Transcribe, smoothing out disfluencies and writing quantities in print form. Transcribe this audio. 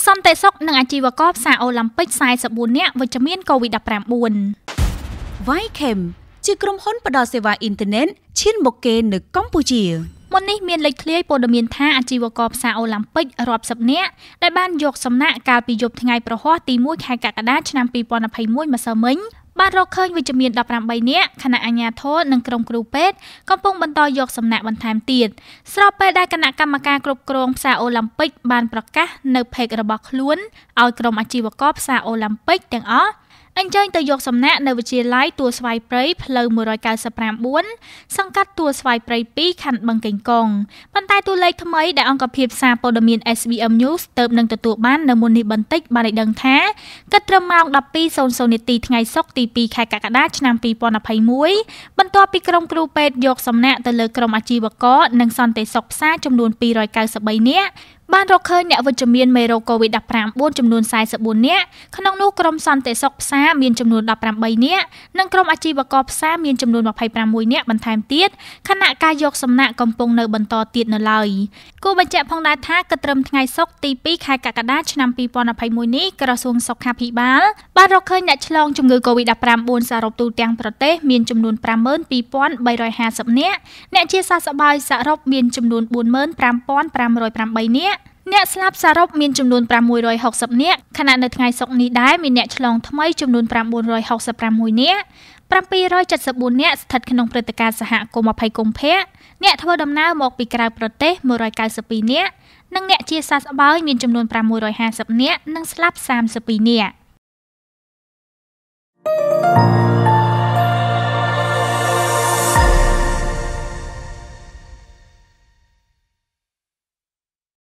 សន្តិសុខនិងអាជីវករផ្សារអូឡ িম্প ិក44នាក់វិជ្ជមានកូវីដ -19 វាយខេមជាក្រុមហ៊ុនផ្ដល់សេវាអ៊ីនធឺណិតឈានមុខគេនៅកម្ពុជាមុននេះមានលេចធ្លាយព័ត៌មានថាអាជីវករផ្សារអូឡ িম্প ិករាប់សិបនាក់ដែលបានយកសំណាក់កាលពីយប់ថ្ងៃប្រហ័សទី1ខែកក្កដាឆ្នាំ2021ម្សិលមិញបានរកឃើញវិជ្ជមាន18នាក់ខណៈអាជ្ញាធរនិងក្រុមគ្រូពេទ្យកំពុងបន្តយកសំណាក់បន្ថែមទៀតស្របពេលដែលគណៈកម្មការគ្រប់គ្រងផ្សារអូឡ িম্প ិកបានប្រកាសនៅเพจរបស់ខ្លួនឲ្យក្រុមអាជីវករផ្សារអូឡ িম্প ិកទាំងអស់អញ្ជើញទៅយកសំណាក់នៅវិទ្យាល័យទួលស្វាយព្រៃផ្លូវ199សង្កាត់ទួលស្វាយព្រៃ2ខណ្ឌបឹងកេងកងប៉ុន្តែតួលេខថ្មីដែលអង្គភាពសារព័ត៌មាន SBM News ទើបនឹងទទួលបាននៅមុននេះបន្តិចបានឲ្យដឹងថាគិតត្រឹមម៉ោង 12:00 នាទីថ្ងៃសុក្រទី2ខែកក្កដាឆ្នាំ2021បន្ទាប់ពីក្រុមគ្រូពេទ្យយកសំណាក់ទៅលើក្រុមអាជីវករនិងសន្តិសុខផ្សារចំនួន293នាក់បានរកឃើញអ្នកវិជ្ជមានមេរោគ COVID-19 ចំនួន44នាក់ក្នុងនោះក្រុមសន្តិសុខផ្សារមានចំនួន18នាក់និងក្រុមអាជីវករផ្សារមានចំនួន26នាក់បន្ថែមទៀតខណៈការយកសំណាក់កំពុងនៅបន្តទៀតនៅឡើយគួរបញ្ជាក់ផងដែរថាគិតត្រឹមថ្ងៃសុក្រទី2ខែកក្កដាឆ្នាំ2021នេះក្រសួងសុខាភិបាលបានរកឃើញអ្នកឆ្លងជំងឺ COVID-19 សរុបទូទាំងប្រទេសមានចំនួន 52,350 នាក់អ្នកជាសះស្បើយសរុបមានចំនួន 45,508 នាក់អ្នកស្លាប់សរុបមានចំនួន660នាក់ខណៈនៅថ្ងៃសុក្រនេះដែរមានអ្នកឆ្លងថ្មីចំនួន966នាក់774នាក់ស្ថិតក្នុងព្រឹត្តិការណ៍សហគមន៍20កុម្ភៈអ្នកធ្វើដំណើរមកពីក្រៅប្រទេស192នាក់និងអ្នកជាសះស្បើយមានចំនួន650នាក់និងស្លាប់32នាក់